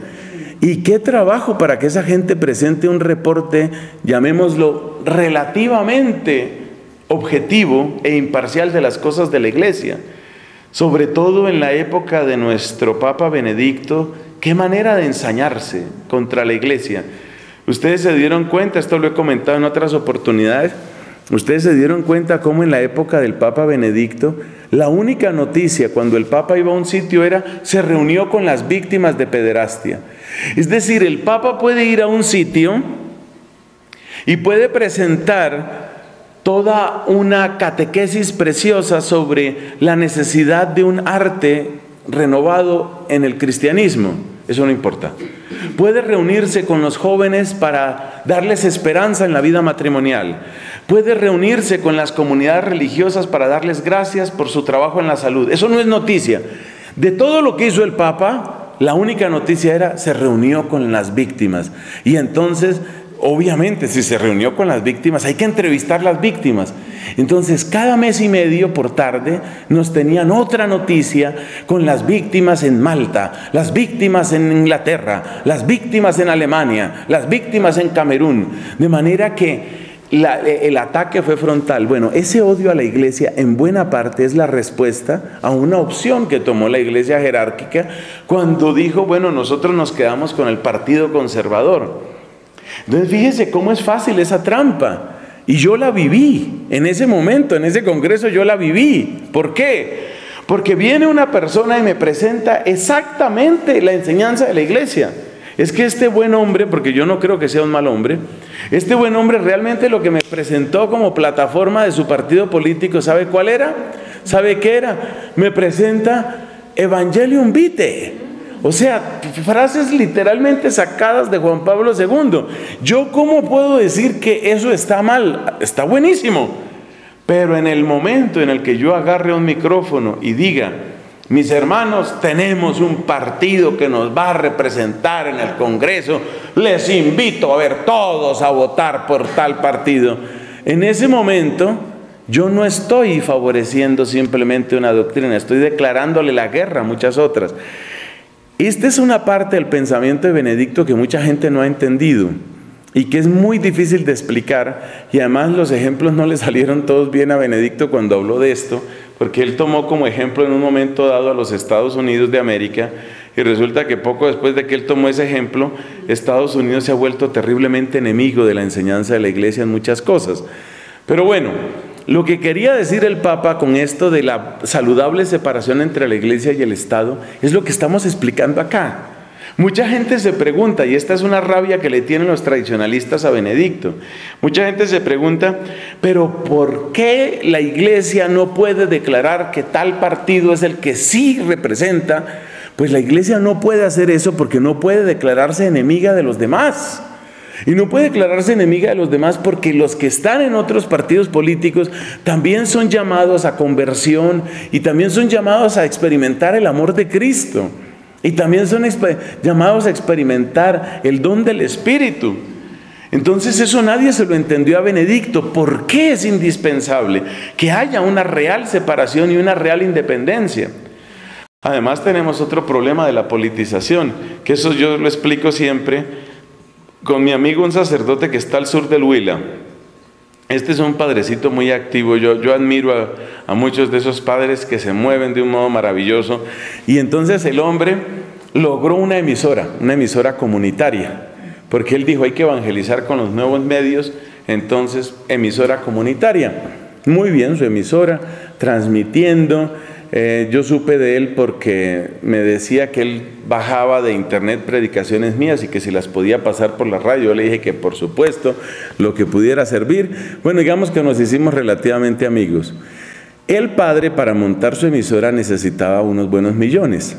Y qué trabajo para que esa gente presente un reporte, llamémoslo, relativamente objetivo e imparcial de las cosas de la iglesia, sobre todo en la época de nuestro Papa Benedicto. Qué manera de ensañarse contra la iglesia. Ustedes se dieron cuenta, esto lo he comentado en otras oportunidades, ustedes se dieron cuenta cómo en la época del Papa Benedicto, la única noticia cuando el Papa iba a un sitio era: se reunió con las víctimas de pederastia. Es decir, el Papa puede ir a un sitio y puede presentar toda una catequesis preciosa sobre la necesidad de un arte renovado en el cristianismo. Eso no importa. Puede reunirse con los jóvenes para darles esperanza en la vida matrimonial. Puede reunirse con las comunidades religiosas para darles gracias por su trabajo en la salud. Eso no es noticia. De todo lo que hizo el Papa, la única noticia era, se reunió con las víctimas. Y entonces, obviamente, si se reunió con las víctimas, hay que entrevistar las víctimas. Entonces, cada mes y medio por tarde nos tenían otra noticia con las víctimas en Malta, las víctimas en Inglaterra, las víctimas en Alemania, las víctimas en Camerún. De manera que la, el ataque fue frontal. Bueno, ese odio a la iglesia en buena parte es la respuesta a una opción que tomó la iglesia jerárquica cuando dijo, bueno, nosotros nos quedamos con el partido conservador. Entonces, fíjese cómo es fácil esa trampa. Y yo la viví, en ese momento, en ese congreso yo la viví. ¿Por qué? Porque viene una persona y me presenta exactamente la enseñanza de la iglesia. Es que este buen hombre, porque yo no creo que sea un mal hombre, este buen hombre realmente lo que me presentó como plataforma de su partido político, ¿sabe cuál era? ¿Sabe qué era? Me presenta Evangelium Vitae. O sea, frases literalmente sacadas de Juan Pablo segundo. ¿Yo cómo puedo decir que eso está mal? Está buenísimo. Pero en el momento en el que yo agarre un micrófono y diga, mis hermanos, tenemos un partido que nos va a representar en el Congreso, les invito a ver todos a votar por tal partido. En ese momento, yo no estoy favoreciendo simplemente una doctrina, estoy declarándole la guerra a muchas otras. Esta es una parte del pensamiento de Benedicto que mucha gente no ha entendido y que es muy difícil de explicar, y además los ejemplos no le salieron todos bien a Benedicto cuando habló de esto, porque él tomó como ejemplo en un momento dado a los Estados Unidos de América, y resulta que poco después de que él tomó ese ejemplo, Estados Unidos se ha vuelto terriblemente enemigo de la enseñanza de la iglesia en muchas cosas. Pero bueno, lo que quería decir el Papa con esto de la saludable separación entre la iglesia y el Estado es lo que estamos explicando acá. Mucha gente se pregunta, y esta es una rabia que le tienen los tradicionalistas a Benedicto, mucha gente se pregunta, pero ¿por qué la iglesia no puede declarar que tal partido es el que sí representa? Pues la iglesia no puede hacer eso porque no puede declararse enemiga de los demás. Y no puede declararse enemiga de los demás porque los que están en otros partidos políticos también son llamados a conversión y también son llamados a experimentar el amor de Cristo. Y también son llamados a experimentar el don del Espíritu. Entonces eso nadie se lo entendió a Benedicto. ¿Por qué es indispensable que haya una real separación y una real independencia? Además tenemos otro problema de la politización, que eso yo lo explico siempre con mi amigo, un sacerdote que está al sur del Huila. Este es un padrecito muy activo. Yo, yo admiro a, a muchos de esos padres que se mueven de un modo maravilloso. Y entonces el hombre logró una emisora, una emisora comunitaria, porque él dijo, hay que evangelizar con los nuevos medios, entonces emisora comunitaria. Muy bien, su emisora, transmitiendo. Eh, yo supe de él porque me decía que él bajaba de internet predicaciones mías y que si las podía pasar por la radio. Yo le dije que por supuesto, lo que pudiera servir. Bueno, digamos que nos hicimos relativamente amigos. El padre, para montar su emisora, necesitaba unos buenos millones.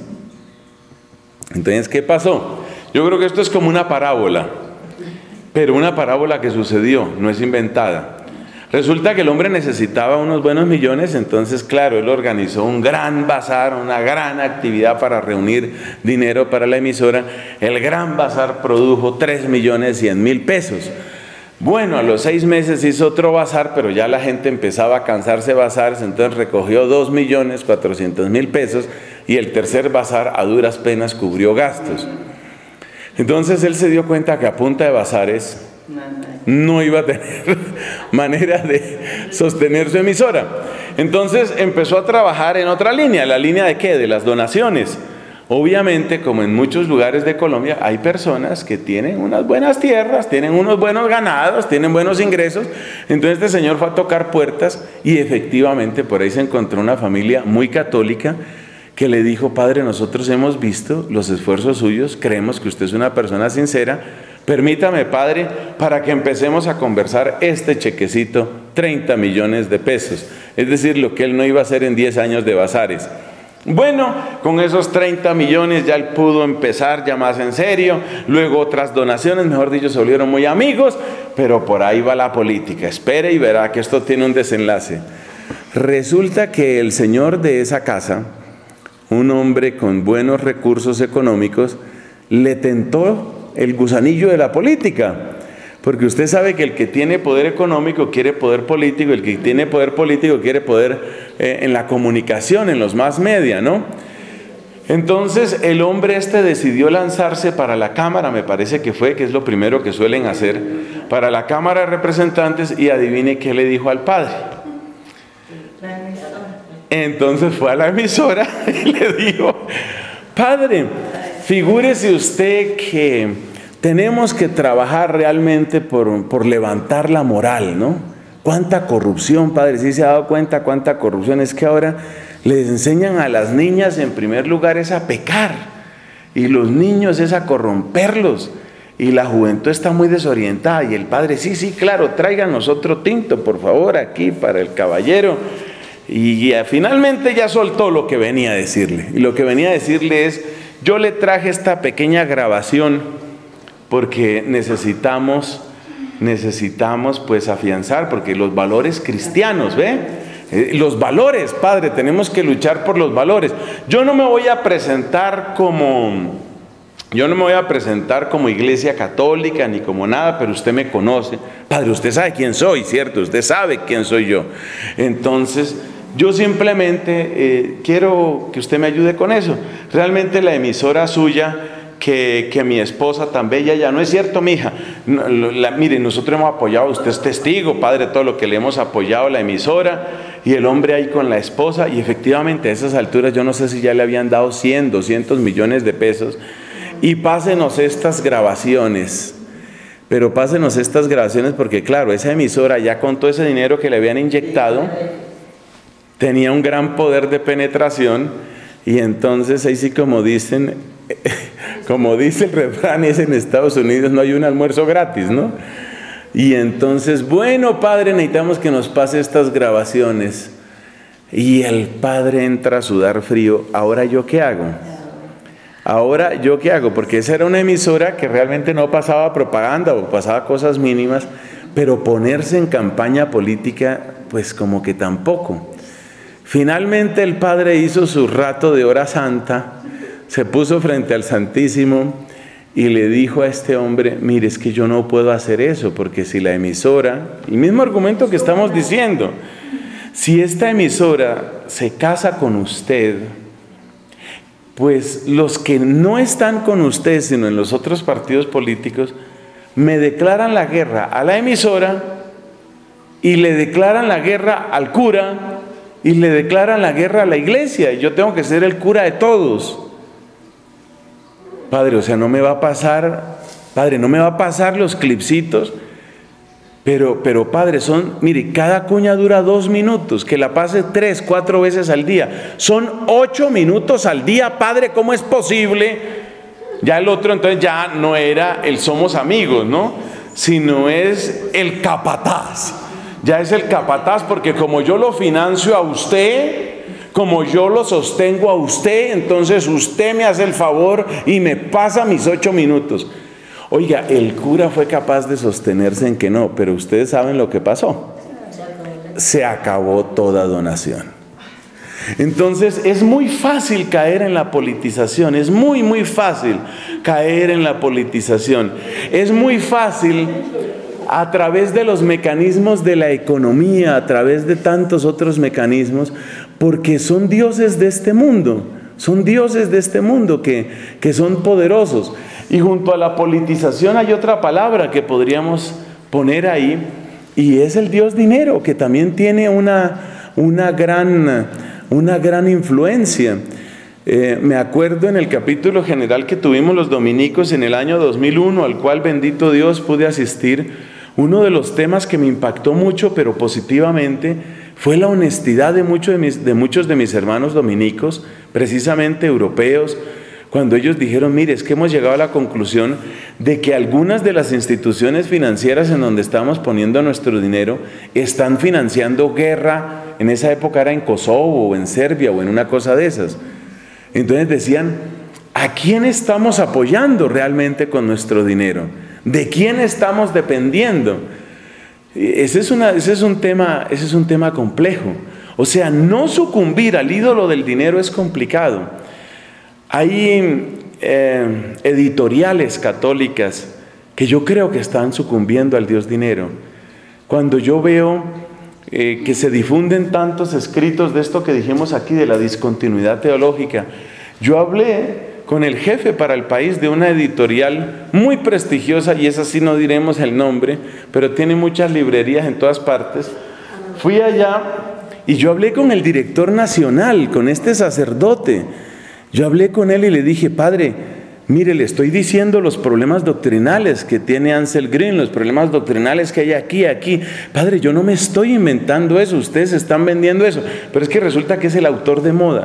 Entonces, ¿qué pasó? Yo creo que esto es como una parábola, pero una parábola que sucedió, no es inventada. Resulta que el hombre necesitaba unos buenos millones, entonces claro, él organizó un gran bazar, una gran actividad para reunir dinero para la emisora. El gran bazar produjo tres millones cien mil pesos. Bueno, a los seis meses hizo otro bazar, pero ya la gente empezaba a cansarse de bazares, entonces recogió dos millones cuatrocientos mil pesos y el tercer bazar a duras penas cubrió gastos. Entonces él se dio cuenta que a punta de bazares no iba a tener manera de sostener su emisora. Entonces empezó a trabajar en otra línea. ¿La línea de qué? De las donaciones. Obviamente, como en muchos lugares de Colombia, hay personas que tienen unas buenas tierras, tienen unos buenos ganados, tienen buenos ingresos. Entonces este señor fue a tocar puertas y efectivamente por ahí se encontró una familia muy católica que le dijo, padre, nosotros hemos visto los esfuerzos suyos, creemos que usted es una persona sincera, permítame, padre, para que empecemos a conversar este chequecito, treinta millones de pesos, es decir, lo que él no iba a hacer en diez años de bazares. Bueno, con esos treinta millones ya él pudo empezar ya más en serio, luego otras donaciones, mejor dicho, se volvieron muy amigos, pero por ahí va la política, espere y verá que esto tiene un desenlace. Resulta que el señor de esa casa, un hombre con buenos recursos económicos, le tentó el gusanillo de la política. Porque usted sabe que el que tiene poder económico quiere poder político, el que tiene poder político quiere poder eh, en la comunicación, en los mass media, ¿no? Entonces el hombre este decidió lanzarse para la Cámara, me parece que fue, que es lo primero que suelen hacer, para la Cámara de Representantes, y adivine qué le dijo al padre. Entonces fue a la emisora y le dijo: padre, figúrese usted que tenemos que trabajar realmente por, por levantar la moral, ¿no? ¿Cuánta corrupción, padre? ¿Sí se ha dado cuenta cuánta corrupción? Es que ahora les enseñan a las niñas en primer lugar es a pecar, y los niños es a corromperlos, y la juventud está muy desorientada, y el padre, sí, sí, claro, tráiganos otro tinto, por favor, aquí para el caballero. Y ya, finalmente ya soltó lo que venía a decirle, y lo que venía a decirle es: yo le traje esta pequeña grabación porque necesitamos, necesitamos pues afianzar, porque los valores cristianos, ¿ve? Los valores, padre, tenemos que luchar por los valores. Yo no me voy a presentar como, yo no me voy a presentar como iglesia católica ni como nada, pero usted me conoce. Padre, usted sabe quién soy, ¿cierto? Usted sabe quién soy yo. Entonces, yo simplemente eh, quiero que usted me ayude con eso. Realmente la emisora suya, que, que mi esposa tan bella, ya no es cierto, mija. No, la, mire, nosotros hemos apoyado, usted es testigo, padre, todo lo que le hemos apoyado, la emisora, y el hombre ahí con la esposa, y efectivamente a esas alturas yo no sé si ya le habían dado cien, doscientos millones de pesos, y pásenos estas grabaciones. Pero pásenos estas grabaciones porque claro, esa emisora ya con todo ese dinero que le habían inyectado, tenía un gran poder de penetración, y entonces ahí sí, como dicen, como dice el refrán, es en Estados Unidos no hay un almuerzo gratis, ¿no? Y entonces, bueno, padre, necesitamos que nos pase estas grabaciones. Y el padre entra a sudar frío. ¿Ahora yo qué hago? ¿Ahora yo qué hago? Porque esa era una emisora que realmente no pasaba propaganda o pasaba cosas mínimas, pero ponerse en campaña política, pues como que tampoco. Finalmente el padre hizo su rato de hora santa, se puso frente al Santísimo y le dijo a este hombre: mire, es que yo no puedo hacer eso, porque si la emisora, el mismo argumento que estamos diciendo, si esta emisora se casa con usted, pues los que no están con usted, sino en los otros partidos políticos, me declaran la guerra a la emisora, y le declaran la guerra al cura, y le declaran la guerra a la iglesia, y yo tengo que ser el cura de todos. Padre, o sea, no me va a pasar, padre, no me va a pasar los clipsitos, pero, pero padre, son, mire, cada cuña dura dos minutos, que la pase tres, cuatro veces al día, son ocho minutos al día, padre, ¿cómo es posible? Ya el otro entonces ya no era el somos amigos, ¿no? Sino es el capataz, ya es el capataz, porque como yo lo financio a usted, como yo lo sostengo a usted, entonces usted me hace el favor y me pasa mis ocho minutos. Oiga, el cura fue capaz de sostenerse en que no, pero ustedes saben lo que pasó. Se acabó toda donación. Entonces es muy fácil caer en la politización, es muy muy fácil caer en la politización. Es muy fácil a través de los mecanismos de la economía, a través de tantos otros mecanismos, porque son dioses de este mundo, son dioses de este mundo que, que son poderosos. Y junto a la politización hay otra palabra que podríamos poner ahí, y es el dios dinero, que también tiene una, una, gran, una gran influencia. Eh, me acuerdo en el capítulo general que tuvimos los dominicos en el año dos mil uno, al cual, bendito Dios, pude asistir. Uno de los temas que me impactó mucho, pero positivamente, fue la honestidad de, mucho de, mis, de muchos de mis hermanos dominicos, precisamente europeos, cuando ellos dijeron: mire, es que hemos llegado a la conclusión de que algunas de las instituciones financieras en donde estamos poniendo nuestro dinero están financiando guerra. En esa época era en Kosovo o en Serbia o en una cosa de esas. Entonces decían: ¿a quién estamos apoyando realmente con nuestro dinero? ¿De quién estamos dependiendo? Ese es, una, ese es un tema, ese es un tema complejo. O sea, no sucumbir al ídolo del dinero es complicado. Hay eh, editoriales católicas que yo creo que están sucumbiendo al Dios dinero. Cuando yo veo eh, que se difunden tantos escritos de esto que dijimos aquí, de la discontinuidad teológica, yo hablé con el jefe para el país de una editorial muy prestigiosa, y esa sí no diremos el nombre, pero tiene muchas librerías en todas partes. Fui allá y yo hablé con el director nacional, con este sacerdote. Yo hablé con él y le dije: padre, mire, le estoy diciendo los problemas doctrinales que tiene Ansel Green, los problemas doctrinales que hay aquí, aquí. Padre, yo no me estoy inventando eso, ustedes están vendiendo eso. Pero es que resulta que es el autor de moda.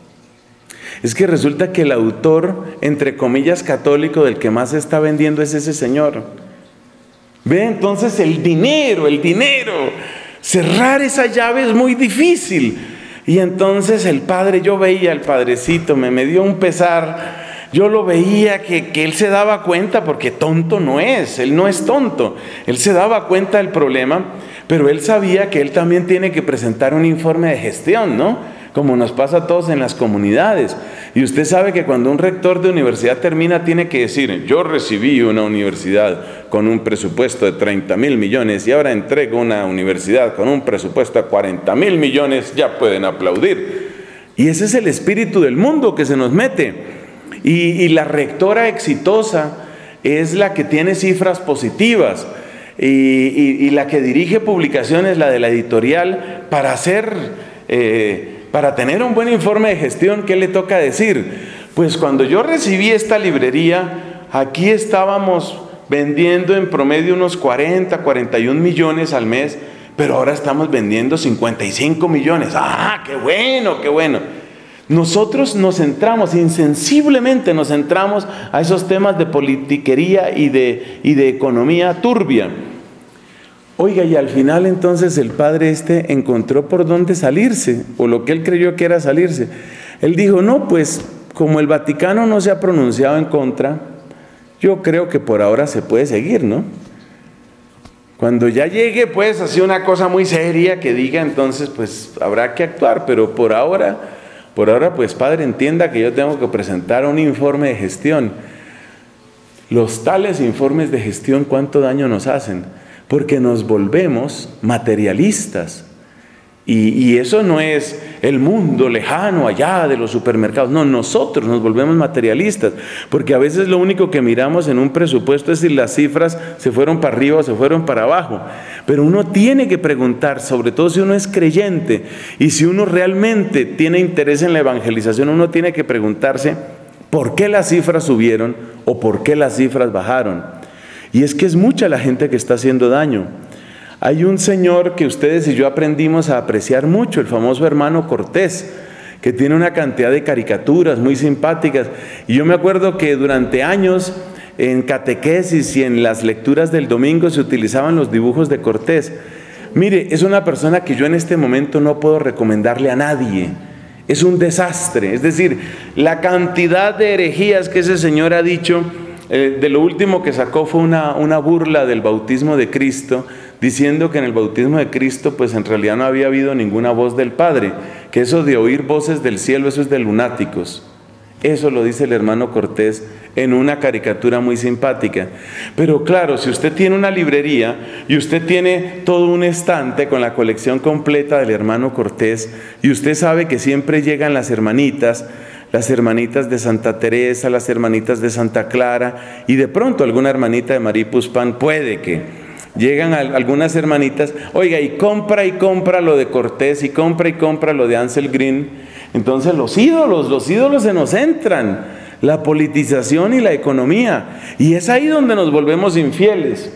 Es que resulta que el autor, entre comillas, católico, del que más se está vendiendo es ese señor. Ve, entonces el dinero, el dinero. Cerrar esa llave es muy difícil. Y entonces el padre, yo veía al padrecito, me, me dio un pesar. Yo lo veía que, que él se daba cuenta, porque tonto no es, él no es tonto. Él se daba cuenta del problema, pero él sabía que él también tiene que presentar un informe de gestión, ¿no? Como nos pasa a todos en las comunidades. Y usted sabe que cuando un rector de universidad termina, tiene que decir: yo recibí una universidad con un presupuesto de treinta mil millones y ahora entrego una universidad con un presupuesto de cuarenta mil millones, ya pueden aplaudir. Y ese es el espíritu del mundo que se nos mete. Y, y la rectora exitosa es la que tiene cifras positivas. Y, y, y la que dirige publicaciones, la de la editorial, para hacer... Eh, Para tener un buen informe de gestión, ¿qué le toca decir? Pues cuando yo recibí esta librería, aquí estábamos vendiendo en promedio unos cuarenta, cuarenta y un millones al mes, pero ahora estamos vendiendo cincuenta y cinco millones. ¡Ah, qué bueno, qué bueno! Nosotros nos centramos, insensiblemente nos centramos a esos temas de politiquería y de, y de economía turbia. Oiga, y al final entonces el padre este encontró por dónde salirse, o lo que él creyó que era salirse. Él dijo: no, pues como el Vaticano no se ha pronunciado en contra, yo creo que por ahora se puede seguir, ¿no? Cuando ya llegue pues así una cosa muy seria que diga, entonces pues habrá que actuar, pero por ahora, por ahora pues padre, entienda que yo tengo que presentar un informe de gestión. Los tales informes de gestión, ¿cuánto daño nos hacen? Porque nos volvemos materialistas. Y, y eso no es el mundo lejano allá de los supermercados. No, nosotros nos volvemos materialistas. Porque a veces lo único que miramos en un presupuesto es si las cifras se fueron para arriba o se fueron para abajo. Pero uno tiene que preguntar, sobre todo si uno es creyente y si uno realmente tiene interés en la evangelización, uno tiene que preguntarse por qué las cifras subieron o por qué las cifras bajaron. Y es que es mucha la gente que está haciendo daño. Hay un señor que ustedes y yo aprendimos a apreciar mucho, el famoso hermano Cortés, que tiene una cantidad de caricaturas muy simpáticas. Y yo me acuerdo que durante años en catequesis y en las lecturas del domingo se utilizaban los dibujos de Cortés. Mire, es una persona que yo en este momento no puedo recomendarle a nadie. Es un desastre. Es decir, la cantidad de herejías que ese señor ha dicho... Eh, de lo último que sacó fue una, una burla del bautismo de Cristo, diciendo que en el bautismo de Cristo pues en realidad no había habido ninguna voz del Padre, que eso de oír voces del cielo, eso es de lunáticos. Eso lo dice el hermano Cortés en una caricatura muy simpática. Pero claro, si usted tiene una librería y usted tiene todo un estante con la colección completa del hermano Cortés, y usted sabe que siempre llegan las hermanitas, las hermanitas de Santa Teresa, las hermanitas de Santa Clara, y de pronto alguna hermanita de María Puspán, puede que llegan a algunas hermanitas, oiga, y compra y compra lo de Cortés, y compra y compra lo de Ansel Green. Entonces los ídolos, los ídolos se nos entran, la politización y la economía, y es ahí donde nos volvemos infieles.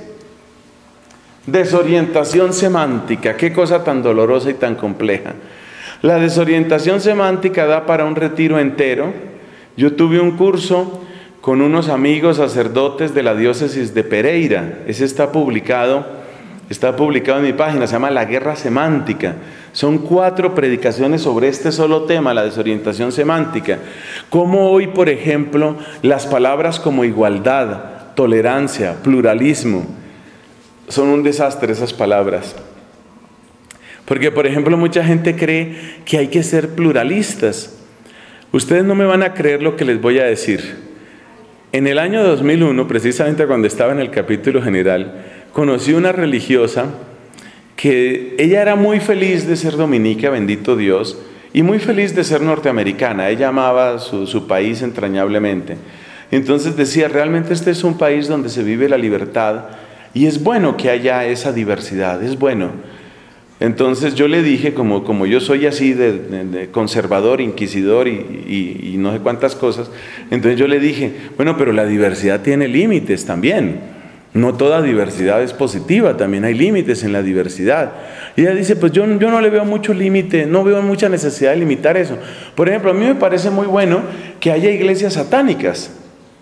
Desorientación semántica, qué cosa tan dolorosa y tan compleja. La desorientación semántica da para un retiro entero. Yo tuve un curso con unos amigos sacerdotes de la diócesis de Pereira. Ese está publicado, está publicado en mi página, se llama La Guerra Semántica. Son cuatro predicaciones sobre este solo tema, la desorientación semántica. Cómo hoy, por ejemplo, las palabras como igualdad, tolerancia, pluralismo, son un desastre esas palabras. Porque, por ejemplo, mucha gente cree que hay que ser pluralistas. Ustedes no me van a creer lo que les voy a decir. En el año dos mil uno, precisamente cuando estaba en el capítulo general, conocí una religiosa que ella era muy feliz de ser dominica, bendito Dios, y muy feliz de ser norteamericana. Ella amaba su, su país entrañablemente. Entonces decía, realmente este es un país donde se vive la libertad y es bueno que haya esa diversidad, es bueno. Entonces yo le dije, como, como yo soy así de, de, de conservador, inquisidor y, y, y no sé cuántas cosas, entonces yo le dije, bueno, pero la diversidad tiene límites también. No toda diversidad es positiva, también hay límites en la diversidad. Y ella dice, pues yo, yo no le veo mucho límite, no veo mucha necesidad de limitar eso. Por ejemplo, a mí me parece muy bueno que haya iglesias satánicas.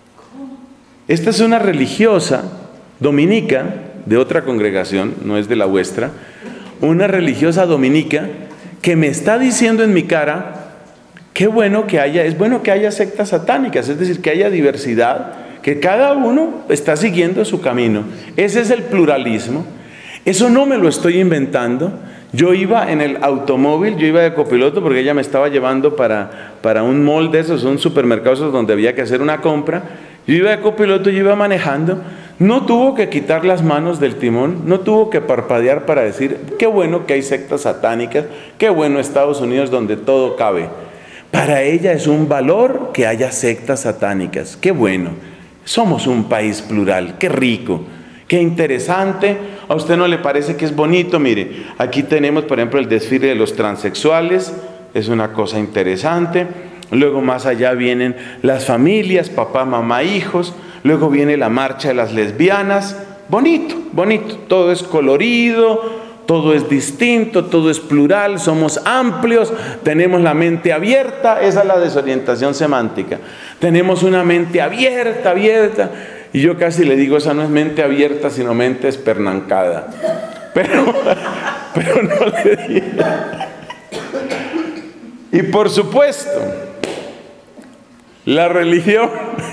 Esta es una religiosa dominica de otra congregación, no es de la vuestra, una religiosa dominica que me está diciendo en mi cara, qué bueno que haya, es bueno que haya sectas satánicas, es decir, que haya diversidad, que cada uno está siguiendo su camino. Ese es el pluralismo. Eso no me lo estoy inventando. Yo iba en el automóvil, yo iba de copiloto porque ella me estaba llevando para, para un mall de esos, un supermercado esos donde había que hacer una compra. Yo iba de copiloto, yo iba manejando. No tuvo que quitar las manos del timón, no tuvo que parpadear para decir, qué bueno que hay sectas satánicas, qué bueno Estados Unidos donde todo cabe. Para ella es un valor que haya sectas satánicas, qué bueno. Somos un país plural, qué rico, qué interesante. ¿A usted no le parece que es bonito? Mire, aquí tenemos, por ejemplo, el desfile de los transexuales, es una cosa interesante. Luego más allá vienen las familias, papá, mamá, hijos. Luego viene la marcha de las lesbianas. Bonito, bonito. Todo es colorido, todo es distinto, todo es plural, somos amplios, tenemos la mente abierta. Esa es la desorientación semántica. Tenemos una mente abierta, abierta. Y yo casi le digo, esa no es mente abierta, sino mente espernancada. Pero, pero no le digo. Y por supuesto, la religión,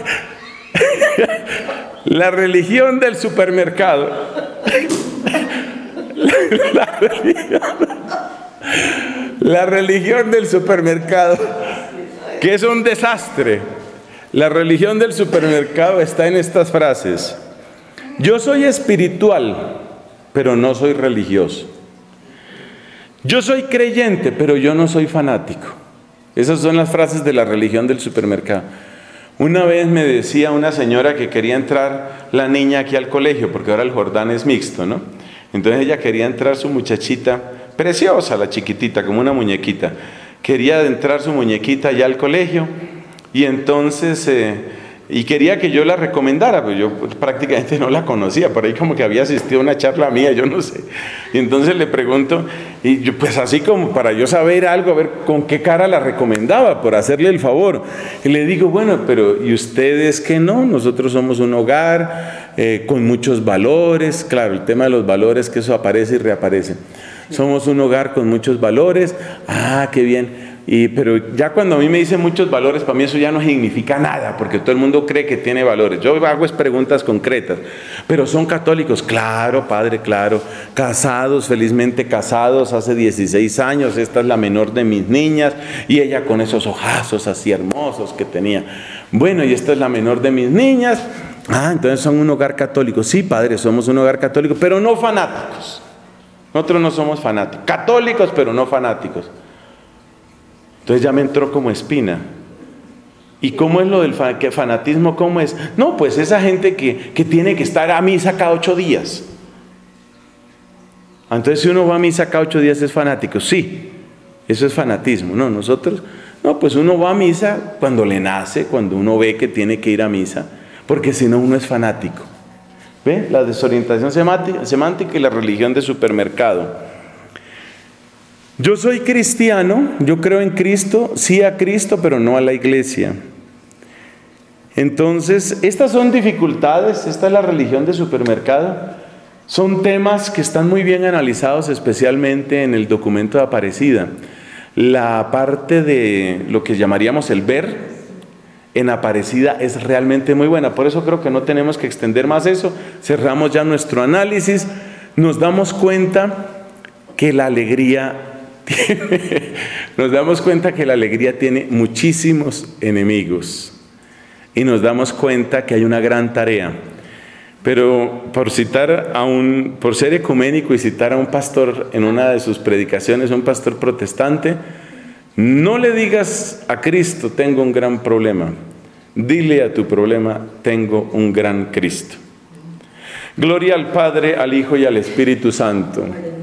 la religión del supermercado, la, la, religión, la religión del supermercado, que es un desastre. La religión del supermercado está en estas frases: yo soy espiritual, pero no soy religioso. Yo soy creyente, pero yo no soy fanático. Esas son las frases de la religión del supermercado. Una vez me decía una señora que quería entrar la niña aquí al colegio, porque ahora el Jordán es mixto, ¿no? Entonces ella quería entrar su muchachita, preciosa la chiquitita, como una muñequita. Quería entrar su muñequita allá al colegio y entonces, eh, y quería que yo la recomendara, pero yo pues, prácticamente no la conocía, por ahí como que había asistido a una charla mía, yo no sé. Y entonces le pregunto, y yo, pues así como para yo saber algo, a ver con qué cara la recomendaba, por hacerle el favor. Y le digo, bueno, pero ¿y ustedes qué no? Nosotros somos un hogar eh, con muchos valores. Claro, el tema de los valores, que eso aparece y reaparece. Somos un hogar con muchos valores. Ah, qué bien. Y, pero ya cuando a mí me dicen muchos valores, para mí eso ya no significa nada, porque todo el mundo cree que tiene valores. Yo hago es preguntas concretas. Pero son católicos, claro, padre, claro. Casados, felizmente casados, hace dieciséis años. Esta es la menor de mis niñas, y ella con esos ojazos así hermosos que tenía. Bueno, y esta es la menor de mis niñas. Ah, entonces son un hogar católico. Sí, padre, somos un hogar católico, pero no fanáticos. Nosotros no somos fanáticos. Católicos, pero no fanáticos. Entonces ya me entró como espina. ¿Y cómo es lo del fanatismo? ¿Cómo es? No, pues esa gente que, que tiene que estar a misa cada ocho días. Entonces si uno va a misa cada ocho días es fanático. Sí, eso es fanatismo. No, nosotros, no, pues uno va a misa cuando le nace, cuando uno ve que tiene que ir a misa, porque si no uno es fanático. ¿Ve? La desorientación semántica y la religión de supermercado. Yo soy cristiano, yo creo en Cristo, sí a Cristo, pero no a la iglesia. Entonces, estas son dificultades, esta es la religión de supermercado. Son temas que están muy bien analizados, especialmente en el documento de Aparecida. La parte de lo que llamaríamos el ver en Aparecida es realmente muy buena. Por eso creo que no tenemos que extender más eso. Cerramos ya nuestro análisis. Nos damos cuenta que la alegría nos damos cuenta que la alegría tiene muchísimos enemigos y nos damos cuenta que hay una gran tarea. Pero por citar a un, por ser ecuménico y citar a un pastor en una de sus predicaciones, un pastor protestante, no le digas a Cristo, tengo un gran problema. Dile a tu problema, tengo un gran Cristo. Gloria al Padre, al Hijo y al Espíritu Santo.